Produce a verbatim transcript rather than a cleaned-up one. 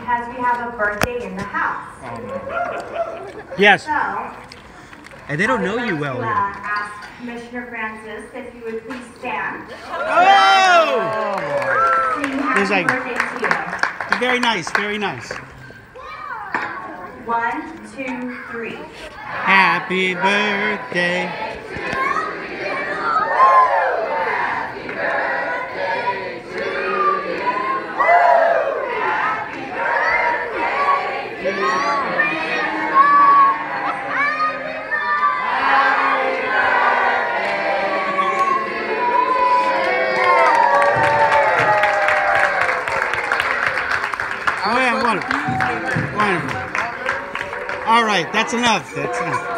because we have a birthday in the house. Yes. So, And they don't know I would you like well to, uh, yet. ask Commissioner Francis if you would please stand. Oh! Sing There's happy like- birthday to you. Very nice, very nice. One, two, three. Happy birthday. Oh yeah, one. One. All right, that's enough. That's enough.